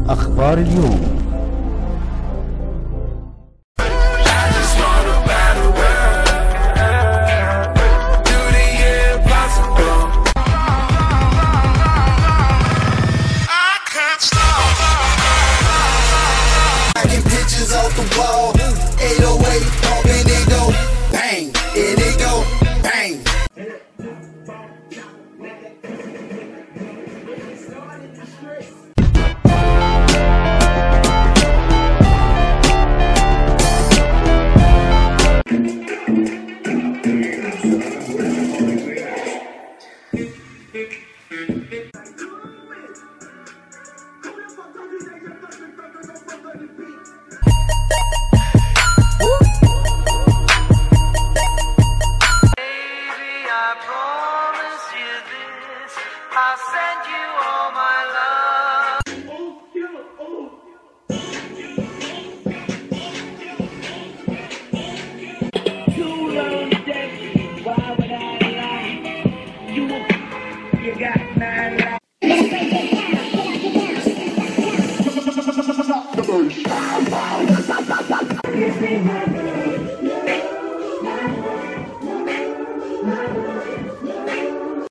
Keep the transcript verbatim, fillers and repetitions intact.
أخبار اليوم. Off the wall, eight oh eight, up and it go bang, and it go bang. I'll send you all my love. Too long dead, why would I lie? You, you got nine lives.